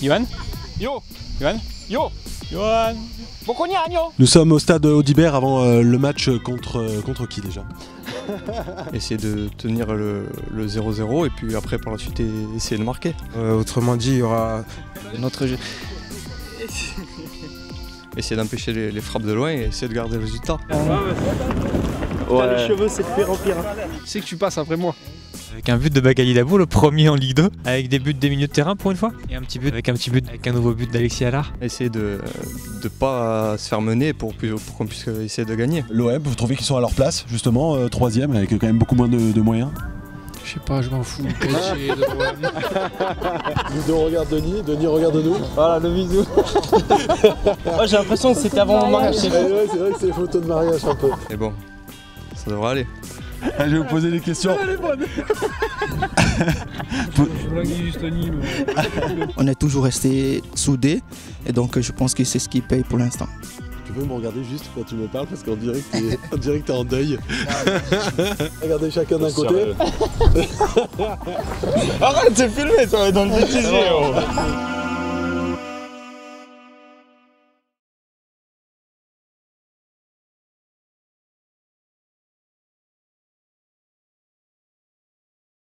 Johan Yo Johan Yo Johan Nous sommes au stade Audibert avant le match contre qui déjà? Essayer de tenir le 0-0 et puis après par la suite essayer de marquer. Autrement dit, il y aura Notre jeu. Essayer d'empêcher les frappes de loin et essayer de garder le résultat. Ouais. Les cheveux, c'est de pire en pire. c'est que tu passes après moi. Avec un but de Bakali Dabo, le premier en Ligue 2, avec des buts des milieux de terrain pour une fois, et un petit but avec un nouveau but d'Alexis Allard. Essayer de ne pas se faire mener pour qu'on puisse essayer de gagner. L'OM, vous trouvez qu'ils sont à leur place, justement, 3ème, avec quand même beaucoup moins de moyens? Je sais pas, je m'en fous. PSG, de l'OM. Nous deux, on regarde Denis regarde nous. Voilà, le bisou. Moi, j'ai l'impression que c'était avant mon mariage. C'est vrai que c'est les photos de mariage un peu. Mais bon, ça devrait aller. Je vais vous poser des questions. On est toujours resté soudés et donc je pense que c'est ce qui paye pour l'instant. Tu peux me regarder juste quand tu me parles parce qu'on dirait que t'es en deuil. Regardez chacun d'un côté. Arrête, c'est filmé, ça va être dans le bêtisier.